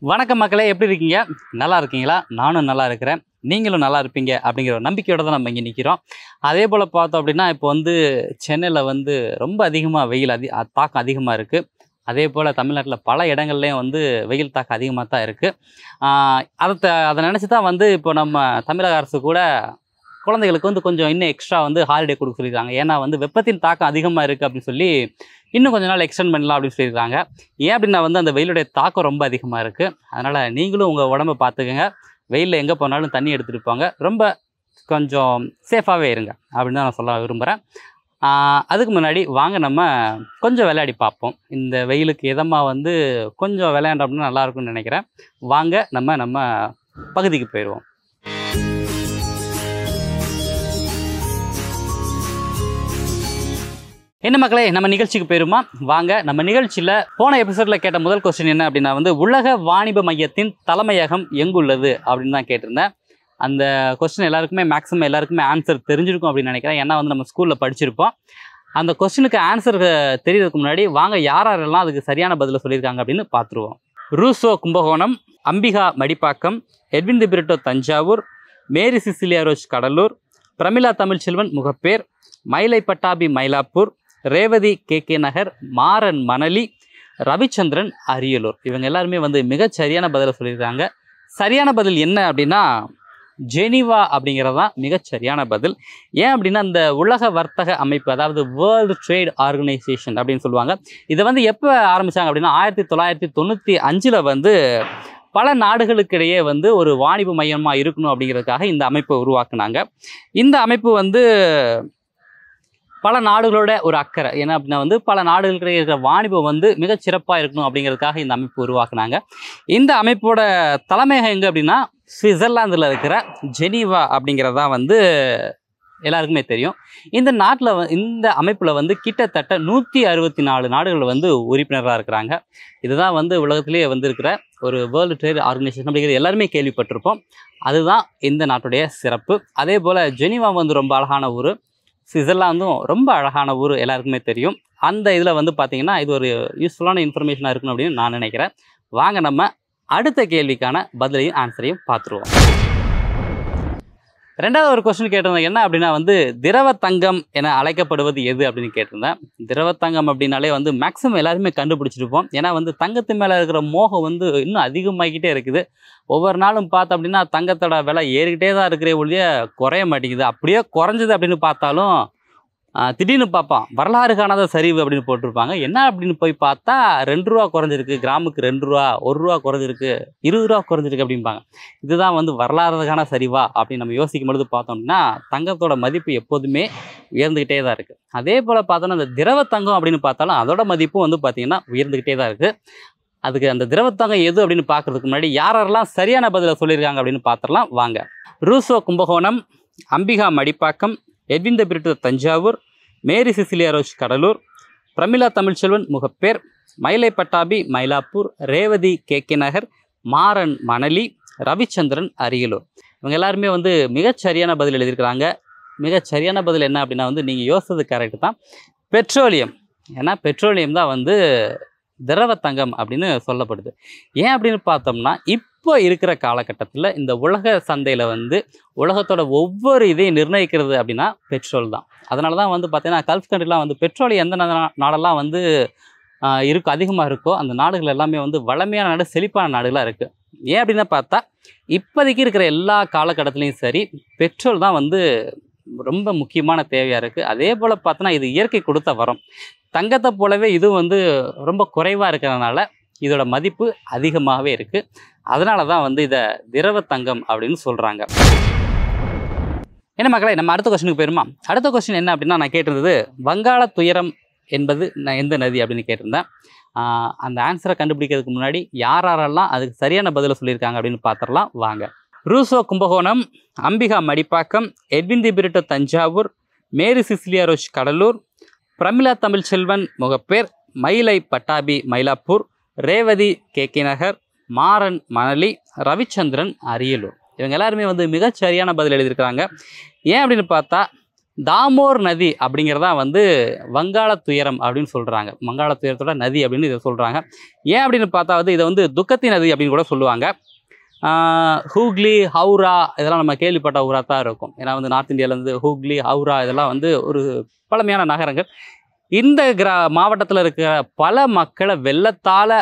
வணக்கம் மக்களே, எப்படி இருக்கீங்க? நல்லா இருக்கீங்களா? நானும் நல்லா இருக்கிறேன். நீங்களும் நல்லா இருப்பீங்க அப்படிங்கிற ஒரு நம்பிக்கையோட தான் நம்ம இங்கே நிற்கிறோம். அதே போல் பார்த்தோம் அப்படின்னா, இப்போ வந்து சென்னையில் வந்து ரொம்ப அதிகமாக வெயில் தாக்கம் அதிகமாக இருக்குது. அதே போல் தமிழ்நாட்டில் பல இடங்கள்லேயும் வந்து வெயில் தாக்கம் அதிகமாக தான் இருக்குது. அதை நினச்சி தான் வந்து இப்போ நம்ம தமிழக அரசு கூட குழந்தைகளுக்கு வந்து கொஞ்சம் இன்னும் எக்ஸ்ட்ரா வந்து ஹாலிடே கொடுக்க சொல்லியிருக்காங்க. ஏன்னா வந்து வெப்பத்தின் தாக்கம் அதிகமாக இருக்குது அப்படின்னு சொல்லி இன்னும் கொஞ்ச நாள் எக்ஸ்டெண்ட் பண்ணலாம் அப்படின்னு சொல்லியிருக்காங்க. ஏன் அப்படின்னா வந்து அந்த வெயிலுடைய தாக்கம் ரொம்ப அதிகமாக இருக்குது. அதனால் நீங்களும் உங்கள் உடம்பை பார்த்துக்கங்க. வெயிலில் எங்கே போனாலும் தண்ணி எடுத்துகிட்டு போங்க. ரொம்ப கொஞ்சம் சேஃபாகவே இருங்க அப்படின்னு தான் நான் சொல்ல விரும்புகிறேன். அதுக்கு முன்னாடி வாங்க நம்ம கொஞ்சம் விளையாடி பார்ப்போம். இந்த வெயிலுக்கு இதமாக வந்து கொஞ்சம் விளையாண்டோம்னா நல்லாயிருக்கும்னு நினைக்கிறேன். வாங்க நம்ம பகுதிக்கு போயிடுவோம். என்ன மக்களே, நம்ம நிகழ்ச்சிக்கு போயிருமா? வாங்க. நம்ம நிகழ்ச்சியில் போன எபிசோடில் கேட்ட முதல் கொஸ்டின் என்ன அப்படின்னா வந்து உலக வாணிப மையத்தின் தலைமையகம் எங்குள்ளது அப்படின்னு தான் கேட்டிருந்தேன். அந்த கொஸ்டின் மேக்ஸிமம் எல்லாருக்குமே ஆன்சர் தெரிஞ்சிருக்கும் அப்படின்னு நினைக்கிறேன். ஏன்னா வந்து நம்ம ஸ்கூலில் படிச்சிருப்போம். அந்த கொஸ்டினுக்கு ஆன்சர் தெரியறதுக்கு முன்னாடி வாங்க யாரெல்லாம் அதுக்கு சரியான பதிலை சொல்லியிருக்காங்க அப்படின்னு பார்த்துருவோம். Ruso Kumbakonam, Ambika Madipakkam, Edwin De Brito Thanjavur, Mary Cecilia Rose Cuddalore, Pramila Tamilselvan Mugappair, Mylai Pattabi Mylapore, Revathi K Nagar, Maran Manali, Ravichandran Ariyalur. இவங்க எல்லாருமே வந்து மிகச் சரியான பதிலை சொல்லியிருக்காங்க. சரியான பதில் என்ன அப்படின்னா ஜெனீவா அப்படிங்கிறது தான் மிகச் சரியான பதில். ஏன் அப்படின்னா இந்த உலக வர்த்தக அமைப்பு, அதாவது வேர்ல்டு ட்ரேட் ஆர்கனைசேஷன் அப்படின்னு சொல்லுவாங்க. இதை வந்து எப்போ ஆரம்பித்தாங்க அப்படின்னா 1995 வந்து பல நாடுகளுக்கிடையே வந்து ஒரு வாணிப மையமாக இருக்கணும் அப்படிங்கிறதுக்காக இந்த அமைப்பை உருவாக்குனாங்க. இந்த அமைப்பு வந்து பல நாடுகளோட ஒரு அக்கறை. ஏன்னா அப்படின்னா வந்து பல நாடுகளுக்கிடையே இருக்கிற வாணிபம் வந்து மிகச் சிறப்பாக இருக்கணும் அப்படிங்கிறதுக்காக இந்த அமைப்பு உருவாக்குனாங்க. இந்த அமைப்போட தலைமையகம் எங்கே அப்படின்னா சுவிட்சர்லாந்தில் இருக்கிற ஜெனீவா அப்படிங்கிறதா வந்து எல்லாருக்குமே தெரியும். இந்த அமைப்பில் வந்து கிட்டத்தட்ட 164 நாடுகள் வந்து உறுப்பினராக இருக்கிறாங்க. இதுதான் வந்து உலகத்திலேயே வந்து இருக்கிற ஒரு வேர்ல்டு ட்ரேட் ஆர்கனைசேஷன் அப்படிங்கிறது எல்லாருமே கேள்விப்பட்டிருப்போம். அதுதான் இந்த நாட்டுடைய சிறப்பு. அதே போல் ஜெனீவா வந்து ரொம்ப அழகான ஊர், சுவிட்சர்லாந்தும் ரொம்ப அழகான ஊர், எல்லாருக்குமே தெரியும். அந்த இதில் வந்து பார்த்திங்கன்னா இது ஒரு யூஸ்ஃபுல்லான இன்ஃபர்மேஷனாக இருக்கணும் அப்படின்னு நான் நினைக்கிறேன். வாங்க நம்ம அடுத்த கேள்விக்கான பதிலையும் ஆன்சரையும் பார்த்துருவோம். ரெண்டாவது ஒரு கொஸ்டின் கேட்டிருந்தேன். என்ன அப்படின்னா வந்து திரவ தங்கம் என அழைக்கப்படுவது எது அப்படின்னு கேட்டிருந்தேன். திரவ தங்கம் அப்படின்னாலே வந்து மேக்ஸிமம் எல்லாருமே கண்டுபிடிச்சிருப்போம். ஏன்னா வந்து தங்கத்து மேலே இருக்கிற மோகம் வந்து இன்னும் அதிகமாகிக்கிட்டே இருக்குது. ஒவ்வொரு நாளும் பார்த்தோம் அப்படின்னா தங்கத்தோட விலை ஏறிக்கிட்டே தான் இருக்கிற ஒழிய குறைய மாட்டேங்குது. அப்படியே குறைஞ்சது அப்படின்னு பார்த்தாலும் திடீர்னு பார்ப்பான் வரலாறு காணாத சரிவு அப்படின்னு போட்டிருப்பாங்க. என்ன அப்படின்னு போய் பார்த்தா 2 ரூபா குறைஞ்சிருக்கு, கிராமுக்கு 2 ரூபா, 1 ரூபா குறைஞ்சிருக்கு, 20 ரூபா குறைஞ்சிருக்கு அப்படிம்பாங்க. இதுதான் வந்து வரலாறுக்கான சரிவா அப்படின்னு நம்ம யோசிக்கும் பொழுது பார்த்தோம் அப்படின்னா தங்கத்தோட மதிப்பு எப்போதுமே உயர்ந்துக்கிட்டே தான் இருக்குது. அதே போல் பார்த்தோன்னா அந்த திரவ தங்கம் அப்படின்னு பார்த்தாலும் அதோட மதிப்பும் வந்து பார்த்திங்கன்னா உயர்ந்துக்கிட்டே தான் இருக்குது. அதுக்கு அந்த திரவத்தங்கம் எது அப்படின்னு பார்க்கறதுக்கு முன்னாடி யாரெல்லாம் சரியான பதிலை சொல்லியிருக்காங்க அப்படின்னு பார்த்துடலாம் வாங்க. Ruso Kumbakonam, Ambika Madipakkam, Edwin De Brito Thanjavur, Mary Cecilia Rose Cuddalore, Pramila Tamilselvan Mugappair, Mylai Pattabi Mylapore, Revathi K Nagar, Maran Manali, Ravichandran Ariyalur. இவங்க எல்லாருமே வந்து மிகச்சரியான பதில் எழுதியிருக்கிறாங்க. மிகச்சரியான பதில் என்ன அப்படின்னா வந்து நீங்கள் யோசித்தது கரெக்டு தான், பெட்ரோலியம். ஏன்னா பெட்ரோலியம் தான் வந்து திரவ தங்கம் அப்படின்னு சொல்லப்படுது. ஏன் அப்படின்னு பார்த்தோம்னா இப்போ இருக்கிற காலகட்டத்தில் இந்த உலக சந்தையில் வந்து உலகத்தோட ஒவ்வொரு இதையும் நிர்ணயிக்கிறது அப்படின்னா பெட்ரோல் தான். அதனால தான் வந்து பார்த்தீங்கன்னா கல்ஃப் கண்ட்ரிலாம் வந்து பெட்ரோல் எந்த நாடெல்லாம் வந்து அதிகமாக இருக்கோ அந்த நாடுகள் எல்லாமே வந்து வளமையான நாடு, செழிப்பான நாடுகளாக இருக்குது. ஏன் அப்படின்னு பார்த்தா இப்போதைக்கு இருக்கிற எல்லா காலகட்டத்துலேயும் சரி பெட்ரோல் தான் வந்து ரொம்ப முக்கியமான தேவையாக இருக்குது. அதே போல் பார்த்தோன்னா இது இயற்கை கொடுத்த வரம். தங்கத்தை போலவே இது வந்து ரொம்ப குறைவாக இருக்கிறதுனால இதோட மதிப்பு அதிகமாகவே இருக்குது. அதனால தான் வந்து இதை திரவ தங்கம் அப்படின்னு சொல்கிறாங்க. என்ன மக்களே, நம்ம அடுத்த கொஸ்டினுக்கு போயிருமா? அடுத்த கொஸ்டின் என்ன அப்படின்னா நான் கேட்டிருந்தது வங்காள துயரம் என்பது எந்த நதி அப்படின்னு கேட்டிருந்தேன். அந்த ஆன்சரை கண்டுபிடிக்கிறதுக்கு முன்னாடி யாரெல்லாம் அதுக்கு சரியான பதிலை சொல்லியிருக்காங்க அப்படின்னு பார்த்துடலாம் வாங்க. Ruso Kumbakonam, Ambika Madipakkam, Edwin De Brito Thanjavur, Mary Cecilia Rose Cuddalore, Pramila Tamilselvan Mugappair, Mylai Pattabi Mylapore, Revathi K Nagar, Maran Manali, Ravichandran Ariyalur. இவங்க எல்லாருமே வந்து மிகச்சரியான பதில் எழுதியிருக்கிறாங்க. ஏன் அப்படின்னு பார்த்தா தாமோர் நதி அப்படிங்கிறதா வந்து வங்காள துயரம் அப்படின்னு சொல்கிறாங்க. வங்காள துயரத்தோட நதி அப்படின்னு இதை சொல்கிறாங்க. ஏன் அப்படின்னு பார்த்தா வந்து இதை வந்து துக்கத்தி நதி அப்படின்னு கூட சொல்லுவாங்க. ஹூக்ளி, ஹவுரா இதெல்லாம் நம்ம கேள்விப்பட்ட ஊராக தான் இருக்கும். ஏன்னா வந்து நார்த் இந்தியாவிலேருந்து ஹூக்ளி, ஹவுரா இதெல்லாம் வந்து ஒரு பழமையான நகரங்கள். இந்த மாவட்டத்தில் இருக்கிற பல மக்களை வெள்ளத்தால்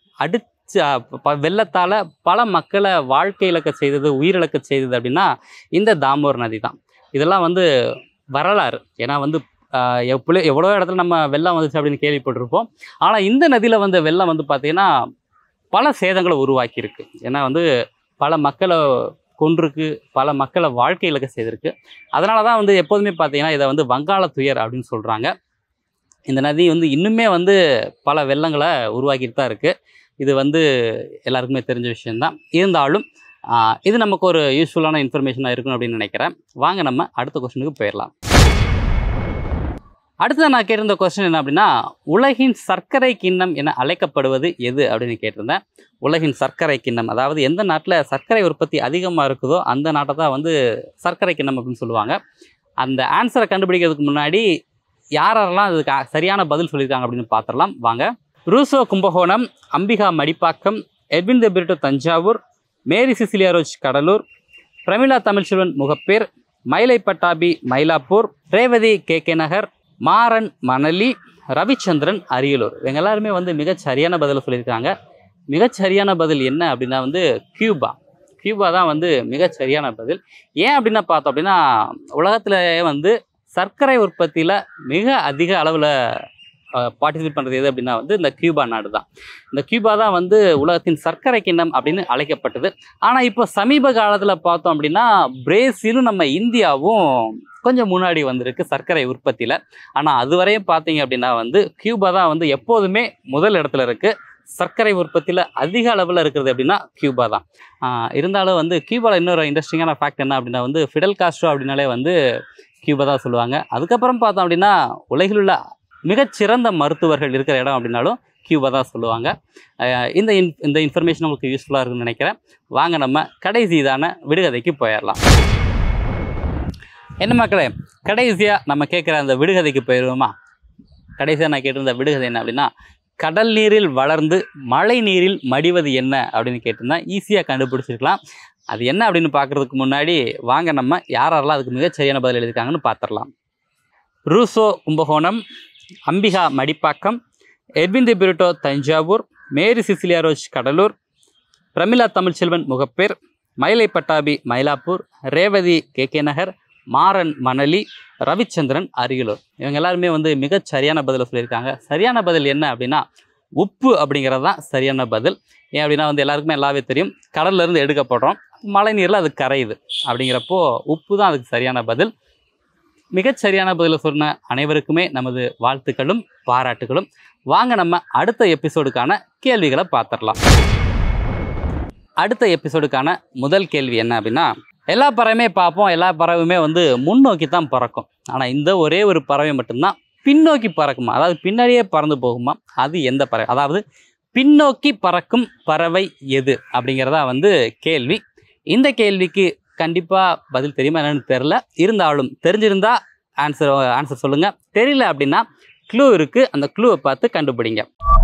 வெள்ளத்தால் பல மக்களை வாழ்க்கை இழக்க செய்தது, உயிரிழக்க செய்தது அப்படின்னா இந்த தாமோர் நதி தான். இதெல்லாம் வந்து வரலாறு. ஏன்னா வந்து எவ்வளோ இடத்துல நம்ம வெள்ளம் வந்துச்சு அப்படின்னு கேள்விப்பட்டிருப்போம். ஆனால் இந்த நதியில் வந்து வெள்ளம் வந்து பார்த்திங்கன்னா பல சேதங்களை உருவாக்கியிருக்கு. ஏன்னா வந்து பல மக்களை கொன்றிருக்கு, பல மக்களை வாழ்க்கை இழக்க செய்திருக்கு. அதனால தான் வந்து எப்போதுமே பார்த்திங்கன்னா இதை வந்து வங்காள துயர் அப்படின்னு சொல்கிறாங்க. இந்த நதி வந்து இன்னுமே வந்து பல வெள்ளங்களை உருவாக்கிட்டு தான் இருக்குது. இது வந்து எல்லாருக்குமே தெரிஞ்ச விஷயந்தான். இருந்தாலும் இது நமக்கு ஒரு யூஸ்ஃபுல்லான இன்ஃபர்மேஷனாக இருக்கணும் அப்படின்னு நினைக்கிறேன். வாங்க நம்ம அடுத்த கொஸ்டினுக்கு போயிடலாம். அடுத்தது நான் கேட்டிருந்த கொஸ்டின் என்ன அப்படின்னா, உலகின் சர்க்கரை கிண்ணம் என அழைக்கப்படுவது எது அப்படின்னு கேட்டிருந்தேன். உலகின் சர்க்கரை கிண்ணம், அதாவது எந்த நாட்டில் சர்க்கரை உற்பத்தி அதிகமாக இருக்குதோ அந்த நாட்டை தான் வந்து சர்க்கரை கிண்ணம் அப்படின்னு சொல்லுவாங்க. அந்த ஆன்சரை கண்டுபிடிக்கிறதுக்கு முன்னாடி யாரெல்லாம் அதுக்கு சரியான பதில் சொல்லியிருக்காங்க அப்படின்னு பார்த்துடலாம் வாங்க. Ruso Kumbakonam, Ambika Madipakkam, Edwin De Brito Thanjavur, Mary Cecilia Rose Cuddalore, Pramila Tamilselvan Mugappair, Mylai Pattabi Mylapore, Revathi K Nagar, Maran Manali, Ravichandran Ariyalur. இவங்க எல்லாருமே வந்து மிகச்சரியான பதிலை சொல்லியிருக்காங்க. மிகச்சரியான பதில் என்ன அப்படின்னா வந்து கியூபா. கியூபா தான் வந்து மிகச்சரியான பதில். ஏன் அப்படின்னா பார்த்தோம் அப்படின்னா, உலகத்திலேயே வந்து சர்க்கரை உற்பத்தியில் மிக அதிக அளவில் பார்ட்டிசிபேட் பண்ணுறது எது அப்படின்னா வந்து இந்த கியூபா நாடு தான். இந்த கியூபா தான் வந்து உலகத்தின் சர்க்கரை கிண்ணம் அப்படின்னு அழைக்கப்பட்டது. ஆனால் இப்போ சமீப காலத்தில் பார்த்தோம் அப்படின்னா பிரேசிலும் நம்ம இந்தியாவும் கொஞ்சம் முன்னாடி வந்திருக்கு சர்க்கரை உற்பத்தியில். ஆனால் அதுவரையும் பார்த்தீங்க அப்படின்னா வந்து கியூபா தான் வந்து எப்போதுமே முதல் இடத்துல இருக்குது. சர்க்கரை உற்பத்தியில் அதிக அளவில் இருக்கிறது அப்படின்னா கியூபா தான். இருந்தாலும் வந்து கியூபாவில் இன்னொரு இன்ட்ரெஸ்டிங்கான ஃபேக்ட் என்ன அப்படின்னா வந்து ஃபிடல் காஸ்ட்ரோ அப்படின்னாலே வந்து கியூபா தான் சொல்லுவாங்க. அதுக்கப்புறம் பார்த்தோம் அப்படின்னா உலகில் உள்ள மிகச்சிறந்த மருத்துவர்கள் இருக்கிற இடம் அப்படின்னாலும் கியூபா தான் சொல்லுவாங்க. இந்த இன்ஃபர்மேஷன் உங்களுக்கு யூஸ்ஃபுல்லாக இருக்குன்னு நினைக்கிறேன். வாங்க நம்ம கடைசி இதான விடுகதைக்கு போயிடலாம். என்ன மக்களே, கடைசியாக நம்ம கேட்குற அந்த விடுகதைக்கு போயிடுவோமா? கடைசியாக நான் கேட்டிருந்த விடுகதை என்ன அப்படின்னா, கடல் நீரில் வளர்ந்து மழை நீரில் மடிவது என்ன அப்படின்னு கேட்டிருந்தேன். ஈஸியாக கண்டுபிடிச்சிருக்கலாம். அது என்ன அப்படின்னு பார்க்குறதுக்கு முன்னாடி வாங்க நம்ம யாரெல்லாம் அதுக்கு மிகச்சரியான பதில் எழுதியிருக்காங்கன்னு பார்த்துடலாம். Ruso Kumbakonam, Ambika Madipakkam, Edwin De Brito Thanjavur, Mary Cecilia Rose Cuddalore, Pramila Tamilselvan Mugappair, Mylai Pattabi Mylapore, Revathi K Nagar, Maran Manali, Ravichandran Ariyalur. இவங்க எல்லாருமே வந்து மிகச்சரியான பதிலை சொல்லியிருக்காங்க. சரியான பதில் என்ன அப்படின்னா உப்பு அப்படிங்கிறது தான் சரியான பதில். ஏன் அப்படின்னா வந்து எல்லாருக்குமே எல்லாமே தெரியும், கடல்லேருந்து எடுக்கப்படுறோம், மழை நீரில் அது கரையுது. அப்படிங்கிறப்போ உப்பு தான் அதுக்கு சரியான பதில். மிகச்சரியான பதிலை சொன்ன அனைவருக்குமே நமது வாழ்த்துக்களும் பாராட்டுகளும். வாங்க நம்ம அடுத்த எபிசோடுக்கான கேள்விகளை பார்த்துடலாம். அடுத்த எபிசோடுக்கான முதல் கேள்வி என்ன அப்படின்னா, எல்லா பறவையுமே பார்ப்போம், எல்லா பறவையுமே வந்து முன்னோக்கி தான் பறக்கும். ஆனால் இந்த ஒரே ஒரு பறவை மட்டும்தான் பின்னோக்கி பறக்குமா, அதாவது பின்னாடியே பறந்து போகுமா? அது எந்த பறவை? அதாவது பின்னோக்கி பறக்கும் பறவை எது அப்படிங்கிறதா வந்து கேள்வி. இந்த கேள்விக்கு கண்டிப்பாக பதில் தெரியுமா என்னன்னு தெரில. இருந்தாலும் தெரிஞ்சிருந்தா ஆன்சர் சொல்லுங்கள். தெரியல அப்படின்னா க்ளூ இருக்குது, அந்த க்ளூவை பார்த்து கண்டுபிடிங்க.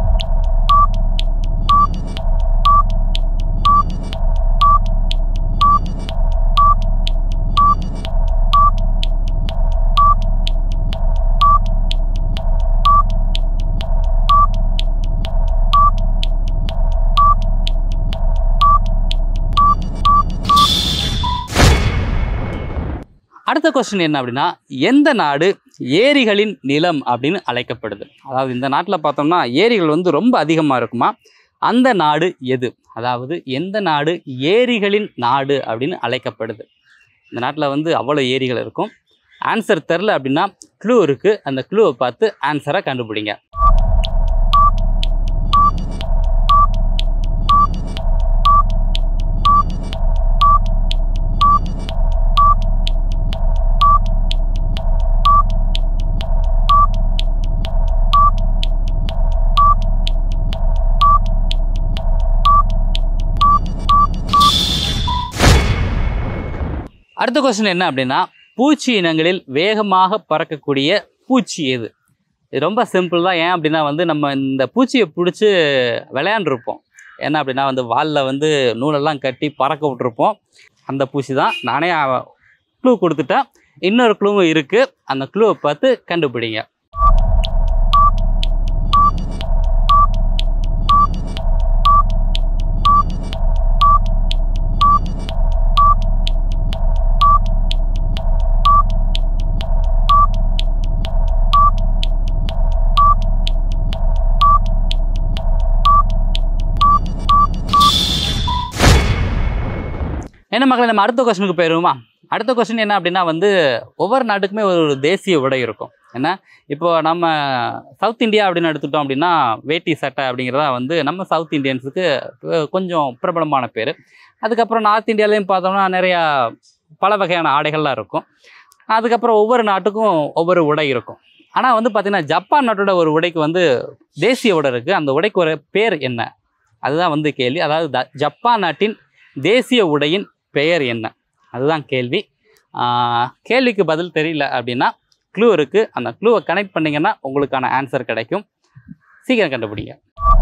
அடுத்த கொஸ்டின் என்ன அப்படின்னா, எந்த நாடு ஏரிகளின் நிலம் அப்படின்னு அழைக்கப்படுது? அதாவது இந்த நாட்டில் பார்த்தோம்னா ஏரிகள் வந்து ரொம்ப அதிகமாக இருக்குமா, அந்த நாடு எது? அதாவது எந்த நாடு ஏரிகளின் நாடு அப்படின்னு அழைக்கப்படுது? இந்த நாட்டில் வந்து அவ்வளோ ஏரிகள் இருக்கும். ஆன்சர் தெரில அப்படின்னா க்ளூ இருக்குது, அந்த க்ளூவை பார்த்து ஆன்சரை கண்டுபிடிங்க. அடுத்த கொஸ்டின் என்ன அப்படின்னா, பூச்சி இனங்களில் வேகமாக பறக்கக்கூடிய பூச்சி எது? இது ரொம்ப சிம்பிள் தான். ஏன் அப்படின்னா வந்து நம்ம இந்த பூச்சியை பிடிச்சி விளையாண்டுருப்போம். ஏன்னா அப்படின்னா வந்து வாலில் வந்து நூலெல்லாம் கட்டி பறக்க விட்டுருப்போம். அந்த பூச்சி தான். நானே க்ளூ கொடுத்துட்டேன். இன்னொரு க்ளூவும் இருக்குது. அந்த க்ளூவை பார்த்து கண்டுபிடிங்க. என்ன மக்களை, நம்ம அடுத்த கொஸ்டினுக்கு போயிடுவோமா? அடுத்த கொஸ்டின் என்ன அப்படின்னா வந்து ஒவ்வொரு நாட்டுக்குமே ஒரு தேசிய உடை இருக்கும். ஏன்னா இப்போ நம்ம சவுத் இந்தியா அப்படின்னு எடுத்துட்டோம் அப்படின்னா வேட்டி சட்டை அப்படிங்கிறதா வந்து நம்ம சவுத் இந்தியன்ஸுக்கு கொஞ்சம் பிரபலமான பேர். அதுக்கப்புறம் நார்த் இந்தியாலையும் பார்த்தோம்னா நிறையா பல வகையான ஆடைகள்லாம் இருக்கும். அதுக்கப்புறம் ஒவ்வொரு நாட்டுக்கும் ஒவ்வொரு உடை இருக்கும். ஆனால் வந்து பார்த்திங்கன்னா ஜப்பான் நாட்டோட ஒரு உடைக்கு வந்து தேசிய உடை இருக்குது. அந்த உடைக்கு ஒரு பேர் என்ன? அதுதான் வந்து கேள்வி. அதாவது ஜப்பான் நாட்டின் தேசிய உடையின் பெயர் என்ன? அதுதான் கேள்வி. கேள்விக்கு பதில் தெரியல அப்படின்னா க்ளூ இருக்குது. அந்த க்ளூவை கனெக்ட் பண்ணிங்கன்னா உங்களுக்கான ஆன்சர் கிடைக்கும். சீக்கிரம் கண்டுபிடிங்க.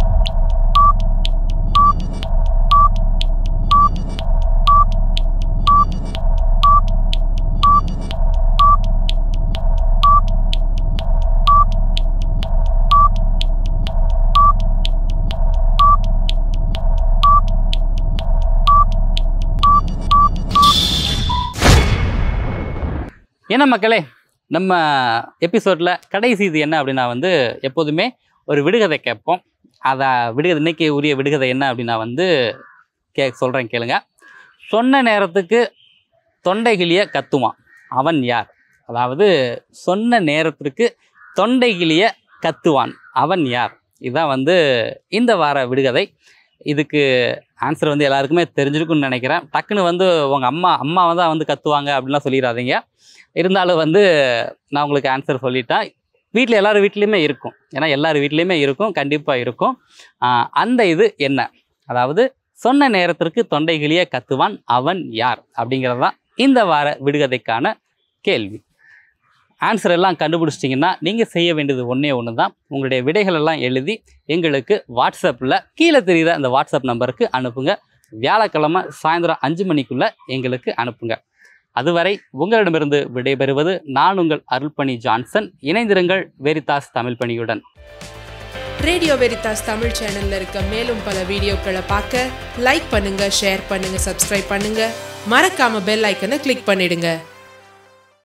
என்ன மக்களே, நம்ம எபிசோடில் கடைசி இது என்ன அப்படின்னா வந்து எப்போதுமே ஒரு விடுகதை கேட்போம். அதை விடுகதை இன்னைக்கு உரிய விடுகதை என்ன அப்படின்னா வந்து சொல்கிறேன் கேளுங்க. சொன்ன நேரத்துக்கு தொண்டை கிளிய கத்துவான், அவன் யார்? அதாவது சொன்ன நேரத்திற்கு தொண்டை கிளிய கத்துவான், அவன் யார்? இதுதான் வந்து இந்த வார விடுகதை. இதுக்கு ஆன்சர் வந்து எல்லாருக்குமே தெரிஞ்சிருக்குன்னு நினைக்கிறேன். டக்குன்னு வந்து உங்கள் அம்மாவை தான் வந்து கத்துவாங்க அப்படின்லாம் சொல்லிடாதீங்க. இருந்தாலும் வந்து நான் உங்களுக்கு ஆன்சர் சொல்லிட்டேன். வீட்டில் எல்லார் வீட்லேயுமே இருக்கும். ஏன்னா எல்லார் வீட்லேயுமே இருக்கும், கண்டிப்பாக இருக்கும். அந்த இது என்ன? அதாவது சொன்ன நேரத்திற்கு தொண்டை கிளிய கத்துவான், அவன் யார்? அப்படிங்கிறது தான் இந்த வார விடுகதைக்கான கேள்வி. ஆன்சர் எல்லாம் கண்டுபிடிச்சிட்டிங்கன்னா நீங்கள் செய்ய வேண்டியது ஒன்றே ஒன்று தான். உங்களுடைய விடைகள் எல்லாம் எழுதி எங்களுக்கு வாட்ஸ்அப்பில் கீழே தெரிகிற அந்த வாட்ஸ்அப் நம்பருக்கு அனுப்புங்க. வியாழக்கிழமை சாயந்தரம் 5 மணிக்குள்ளே எங்களுக்கு அனுப்புங்க. அதுவரை உங்களிடமிருந்து விடைபெறுவது நான் உங்கள் அருள்பணி ஜான்சன். இணைந்திருங்கள் வெரிதாஸ் தமிழ் பணியுடன். ரேடியோ வெரிதாஸ் தமிழ் சேனல்ல இருக்க மேலும் பல வீடியோக்களை பார்க்க லைக் பண்ணுங்க, ஷேர் பண்ணுங்க, சப்ஸ்கிரைப் பண்ணுங்க. மறக்காம பெல் ஐக்கனை கிளிக் பண்ணிடுங்க.